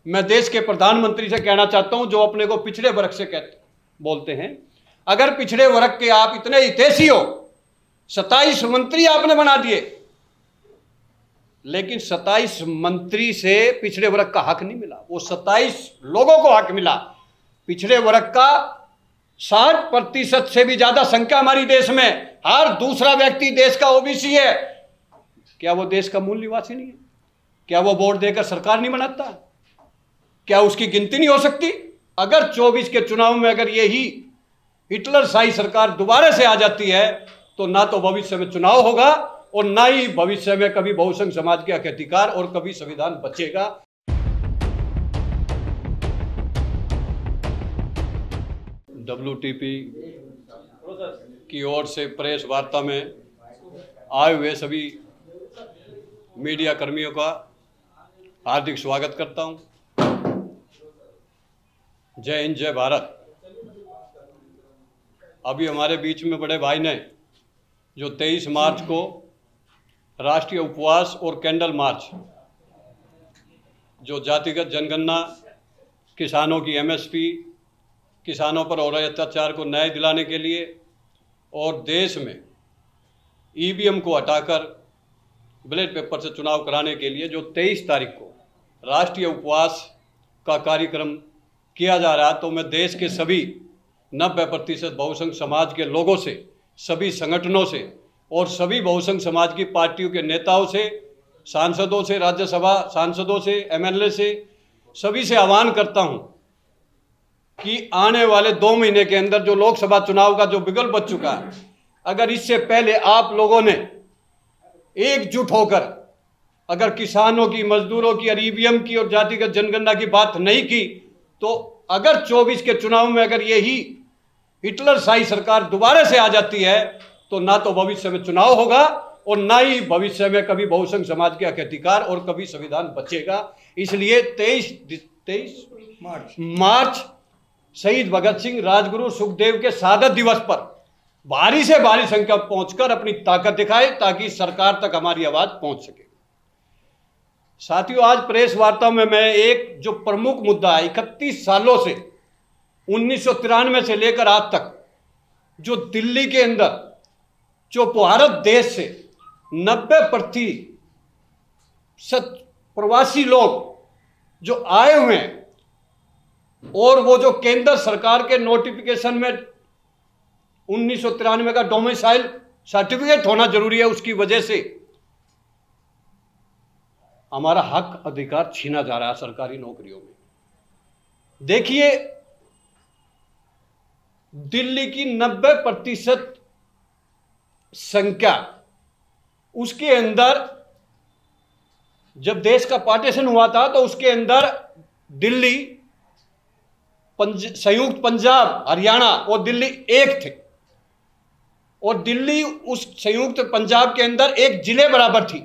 मैं देश के प्रधानमंत्री से कहना चाहता हूं, जो अपने को पिछड़े वर्ग से बोलते हैं, अगर पिछड़े वर्ग के आप इतने हितैषी हो, 27 मंत्री आपने बना दिए, लेकिन 27 मंत्री से पिछड़े वर्ग का हक नहीं मिला। वो 27 लोगों को हक मिला। पिछड़े वर्ग का 60% से भी ज्यादा संख्या हमारी देश में, हर दूसरा व्यक्ति देश का ओबीसी है। क्या वो देश का मूल निवासी नहीं है? क्या वो वोट देकर सरकार नहीं बनाता? क्या उसकी गिनती नहीं हो सकती? अगर 24 के चुनाव में अगर यही हिटलर शाही सरकार दोबारा से आ जाती है, तो ना तो भविष्य में चुनाव होगा और ना ही भविष्य में कभी बहुसंघ समाज के हक अधिकार और कभी संविधान बचेगा। WTP की ओर से प्रेस वार्ता में आए हुए सभी मीडिया कर्मियों का हार्दिक स्वागत करता हूं। जय हिंद, जय भारत। अभी हमारे बीच में बड़े भाई ने जो 23 मार्च को राष्ट्रीय उपवास और कैंडल मार्च, जो जातिगत जनगणना, किसानों की MSP, किसानों पर हो रहे अत्याचार को न्याय दिलाने के लिए और देश में EVM को हटाकर बैलेट पेपर से चुनाव कराने के लिए जो 23 तारीख को राष्ट्रीय उपवास का कार्यक्रम किया जा रहा है, तो मैं देश के सभी 90% बहुसंघ समाज के लोगों से, सभी संगठनों से और सभी बहुसंघ समाज की पार्टियों के नेताओं से, सांसदों से, राज्यसभा सांसदों से, MLA से, सभी से आह्वान करता हूं कि आने वाले 2 महीने के अंदर जो लोकसभा चुनाव का जो बिगुल बच चुका है, अगर इससे पहले आप लोगों ने एकजुट होकर अगर किसानों की, मजदूरों की और EVM की और जातिगत जनगणना की बात नहीं की, तो अगर 24 के चुनाव में अगर यही हिटलर शाही सरकार दोबारा से आ जाती है, तो ना तो भविष्य में चुनाव होगा और ना ही भविष्य में कभी बहुसंघ समाज के हक अधिकार और कभी संविधान बचेगा। इसलिए 23 मार्च शहीद भगत सिंह, राजगुरु, सुखदेव के शहादत दिवस पर भारी से भारी संख्या पहुंचकर अपनी ताकत दिखाए, ताकि सरकार तक हमारी आवाज पहुंच सके। साथियों, आज प्रेस वार्ता में मैं एक जो प्रमुख मुद्दा है, 31 सालों से 1993 से लेकर आज तक जो दिल्ली के अंदर जो भारत देश से 90% प्रवासी लोग जो आए हुए हैं, और वो जो केंद्र सरकार के नोटिफिकेशन में 1993 का डोमिसाइल सर्टिफिकेट होना जरूरी है, उसकी वजह से हमारा हक अधिकार छीना जा रहा है सरकारी नौकरियों में। देखिए, दिल्ली की 90% संख्या, उसके अंदर जब देश का पार्टीशन हुआ था तो उसके अंदर दिल्ली, संयुक्त पंजाब, हरियाणा और दिल्ली एक थे, और दिल्ली उस संयुक्त पंजाब के अंदर एक जिले बराबर थी।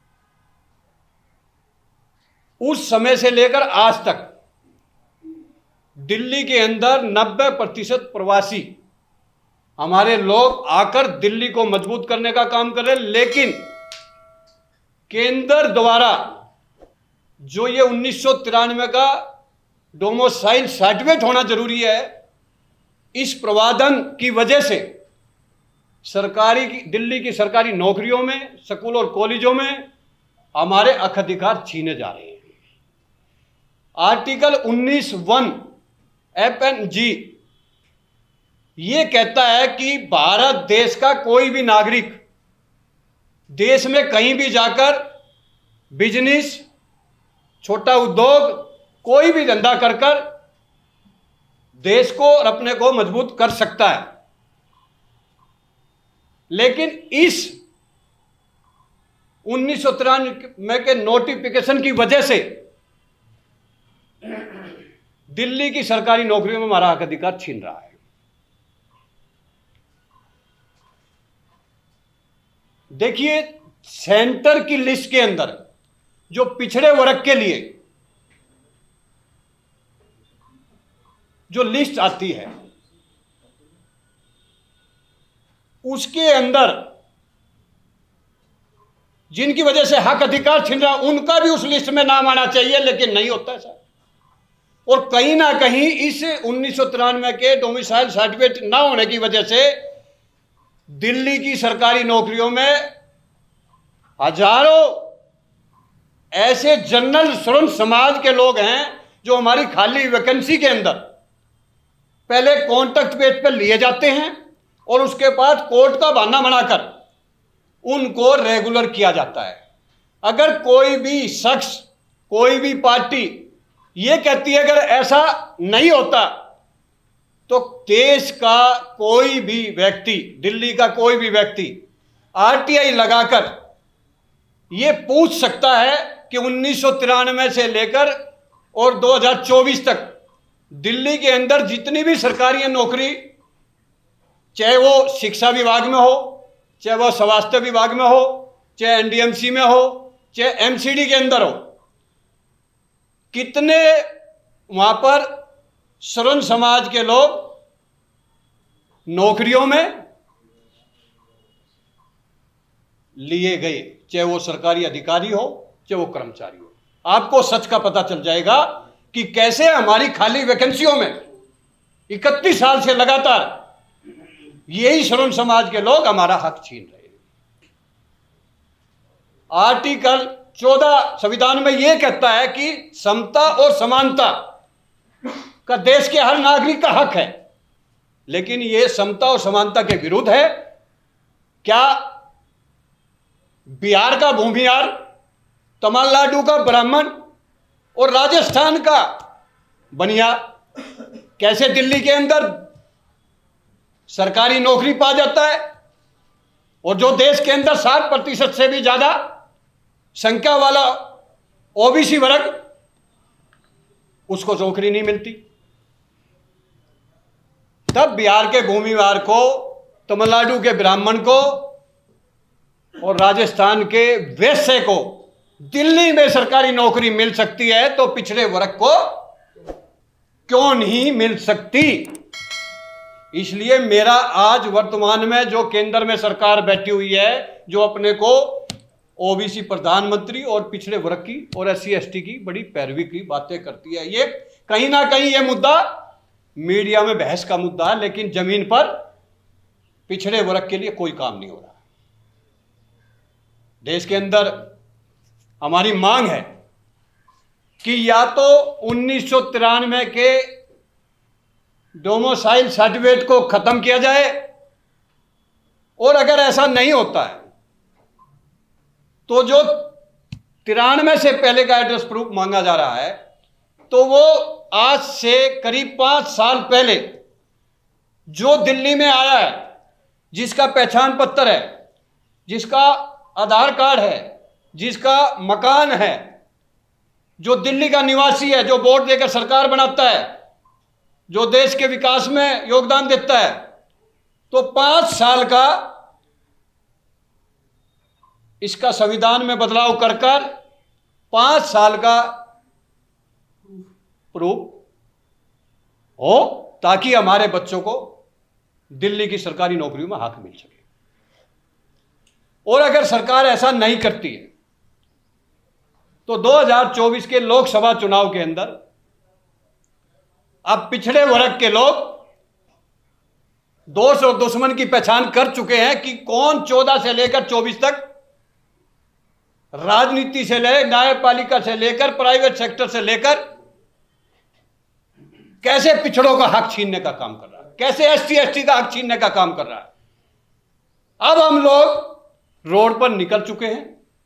उस समय से लेकर आज तक दिल्ली के अंदर 90% प्रवासी हमारे लोग आकर दिल्ली को मजबूत करने का काम कर रहे हैं, लेकिन केंद्र द्वारा जो ये 1993 का डोमिसाइल सर्टिफिकेट होना जरूरी है, इस प्रावधान की वजह से दिल्ली की सरकारी नौकरियों में, स्कूल और कॉलेजों में हमारे हक अधिकार छीने जा रहे हैं। आर्टिकल 19(1) FNG ये कहता है कि भारत देश का कोई भी नागरिक देश में कहीं भी जाकर बिजनेस, छोटा उद्योग, कोई भी धंधा कर देश को और अपने को मजबूत कर सकता है। लेकिन इस 1993 के नोटिफिकेशन की वजह से दिल्ली की सरकारी नौकरियों में हमारा हक अधिकार छीन रहा है। देखिए, सेंटर की लिस्ट के अंदर जो पिछड़े वर्ग के लिए जो लिस्ट आती है, उसके अंदर जिनकी वजह से हक अधिकार छीन रहा, उनका भी उस लिस्ट में नाम आना चाहिए, लेकिन नहीं होता है सर। और कहीं ना कहीं इस 1993 के डोमिसाइल सर्टिफिकेट ना होने की वजह से दिल्ली की सरकारी नौकरियों में हजारों ऐसे जनरल श्रम समाज के लोग हैं जो हमारी खाली वैकेंसी के अंदर पहले कॉन्ट्रैक्ट बेस पर लिए जाते हैं और उसके बाद कोर्ट का बहाना बनाकर उनको रेगुलर किया जाता है। अगर कोई भी शख्स, कोई भी पार्टी ये कहती है अगर ऐसा नहीं होता तो देश का कोई भी व्यक्ति, दिल्ली का कोई भी व्यक्ति आरटीआई लगाकर ये पूछ सकता है कि 1993 से लेकर और 2024 तक दिल्ली के अंदर जितनी भी सरकारी नौकरी, चाहे वो शिक्षा विभाग में हो, चाहे वो स्वास्थ्य विभाग में हो, चाहे एनडीएमसी में हो, चाहे एमसीडी के अंदर हो, कितने वहां पर श्रम समाज के लोग नौकरियों में लिए गए, चाहे वो सरकारी अधिकारी हो, चाहे वो कर्मचारी हो। आपको सच का पता चल जाएगा कि कैसे हमारी खाली वैकेंसियों में 31 साल से लगातार यही श्रम समाज के लोग हमारा हक छीन रहे हैं। आर्टिकल 14 संविधान में यह कहता है कि समता और समानता का देश के हर नागरिक का हक है, लेकिन यह समता और समानता के विरुद्ध है। क्या बिहार का भूमिहार, तमिलनाडु का ब्राह्मण और राजस्थान का बनिया कैसे दिल्ली के अंदर सरकारी नौकरी पा जाता है, और जो देश के अंदर 60% से भी ज्यादा संख्या वाला ओबीसी वर्ग, उसको नौकरी नहीं मिलती? तब बिहार के भूमिहार को, तमिलनाडु के ब्राह्मण को और राजस्थान के वैश्य को दिल्ली में सरकारी नौकरी मिल सकती है, तो पिछड़े वर्ग को क्यों नहीं मिल सकती? इसलिए मेरा आज वर्तमान में जो केंद्र में सरकार बैठी हुई है, जो अपने को ओबीसी प्रधानमंत्री और पिछड़े वर्ग की और एससी एसटी की बड़ी पैरवी की बातें करती है, ये कहीं ना कहीं ये मुद्दा मीडिया में बहस का मुद्दा है, लेकिन जमीन पर पिछड़े वर्ग के लिए कोई काम नहीं हो रहा। देश के अंदर हमारी मांग है कि या तो 1993 के डोमिसाइल सर्टिफिकेट को खत्म किया जाए, और अगर ऐसा नहीं होता है तो जो 93 से पहले का एड्रेस प्रूफ मांगा जा रहा है, तो वो आज से करीब 5 साल पहले जो दिल्ली में आया है, जिसका पहचान पत्र है, जिसका आधार कार्ड है, जिसका मकान है, जो दिल्ली का निवासी है, जो वोट देकर सरकार बनाता है, जो देश के विकास में योगदान देता है, तो 5 साल का इसका संविधान में बदलाव कर 5 साल का प्रूफ हो, ताकि हमारे बच्चों को दिल्ली की सरकारी नौकरियों में हक मिल सके। और अगर सरकार ऐसा नहीं करती है तो 2024 के लोकसभा चुनाव के अंदर अब पिछड़े वर्ग के लोग दोस्त और दुश्मन की पहचान कर चुके हैं कि कौन 14 से लेकर 24 तक राजनीति से ले, न्यायपालिका से लेकर, प्राइवेट सेक्टर से लेकर कैसे पिछड़ों का हक छीनने का काम कर रहा है, कैसे एससी एसटी का हक छीनने का काम कर रहा है। अब हम लोग रोड पर निकल चुके हैं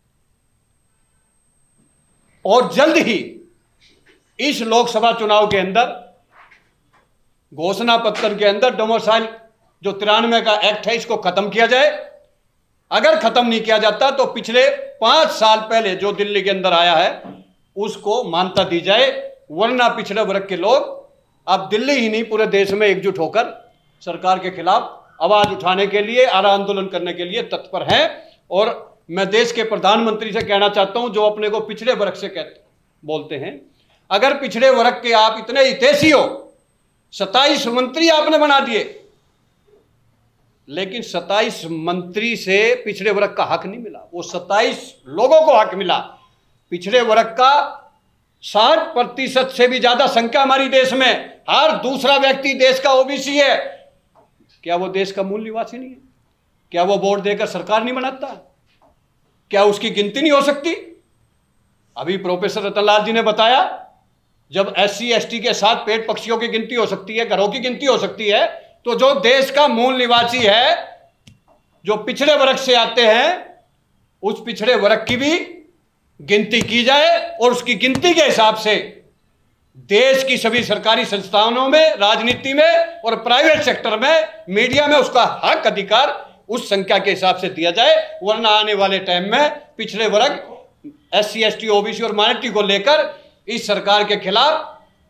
और जल्द ही इस लोकसभा चुनाव के अंदर घोषणा पत्र के अंदर डोमिसाइल जो 93 का एक्ट है, इसको खत्म किया जाए। अगर खत्म नहीं किया जाता तो पिछले 5 साल पहले जो दिल्ली के अंदर आया है उसको मान्यता दी जाए, वरना पिछड़े वर्ग के लोग अब दिल्ली ही नहीं पूरे देश में एकजुट होकर सरकार के खिलाफ आवाज उठाने के लिए, आरा आंदोलन करने के लिए तत्पर हैं। और मैं देश के प्रधानमंत्री से कहना चाहता हूं, जो अपने को पिछड़े वर्ग से बोलते हैं, अगर पिछड़े वर्ग के आप इतने हितैषी हो, 27 मंत्री आपने बना दिए, लेकिन 27 मंत्री से पिछड़े वर्ग का हक नहीं मिला, वो 27 लोगों को हक मिला। पिछड़े वर्ग का 60% से भी ज्यादा संख्या हमारी देश में, हर दूसरा व्यक्ति देश का ओबीसी है। क्या वो देश का मूल निवासी नहीं है? क्या वो वोट देकर सरकार नहीं बनाता? क्या उसकी गिनती नहीं हो सकती? अभी प्रोफेसर रतनलाल जी ने बताया, जब SC ST के साथ पेट पक्षियों की गिनती हो सकती है, घरों की गिनती हो सकती है, तो जो देश का मूल निवासी है, जो पिछड़े वर्ग से आते हैं, उस पिछड़े वर्ग की भी गिनती की जाए और उसकी गिनती के हिसाब से देश की सभी सरकारी संस्थानों में, राजनीति में और प्राइवेट सेक्टर में, मीडिया में उसका हक अधिकार उस संख्या के हिसाब से दिया जाए। वरना आने वाले टाइम में पिछड़े वर्ग, SC ST OBC और माइनॉरिटी को लेकर इस सरकार के खिलाफ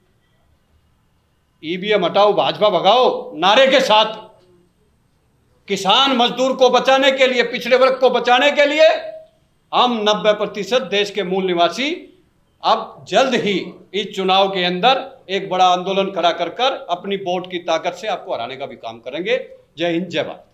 EVM हटाओ भाजपा भगाओ नारे के साथ किसान मजदूर को बचाने के लिए, पिछड़े वर्ग को बचाने के लिए हम 90% देश के मूल निवासी अब जल्द ही इस चुनाव के अंदर एक बड़ा आंदोलन खड़ा कर अपनी वोट की ताकत से आपको हराने का भी काम करेंगे। जय हिंद, जय भारत।